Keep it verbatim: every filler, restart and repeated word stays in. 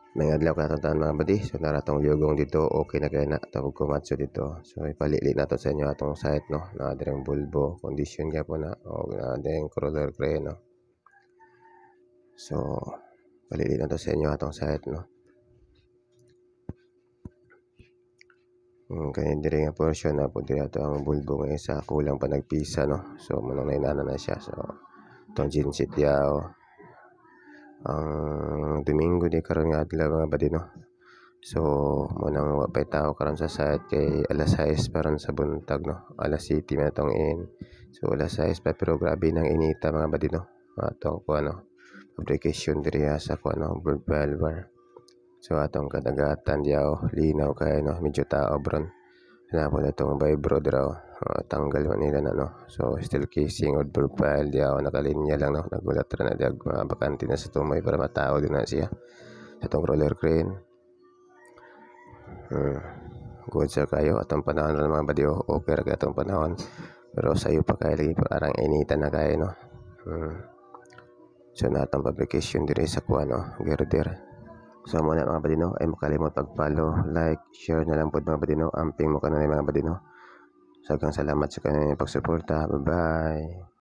May adlaw katantahan mga badi, so naratong yugong dito okay na kay na tawag kumatso dito. So ipalili nato sa inyo atong site no, na direng bulbo condition gyapon na o na direng crawler crane no. So palili nato sa inyo atong site no. Hmm, kani diri nga portion na pud ato ang bulbo nga isa kulang pa nagpisa no. So manong nainana na siya. So itong genset diaw ang Domingo di karon nga adlaw mga badi no. So mo nang wa pay tao karon sa site kay alas sais paron sa buntag no, alas siyete man atong in. So alas sais pa pero grabe nang inita mga badi no, atong kuan no fabrication diri sa kuan no bird bar. So atong kadagatan diaw linaw kay no, medyo tao bron napon itong vibro diraw uh, tanggal man nila na no. So steel casing or profile diaw nakalinya lang no, nagulat ra na diag uh, bakante na sa tumay para matao din na siya sa itong roller crane. Hmm. Good sir kayo atong panahon ra mga badiyo, okay ra atong panahon pero sayo pa kay lagi parang initan na kay no. Hmm. So natong publication diri sa kuan no girder. So mo na mga badino ay makalimot pag-follow, like, share na lang po mga badino. Amping mo kanunay mga badino. So hanggang salamat sa kanyang pagsuporta. Bye-bye.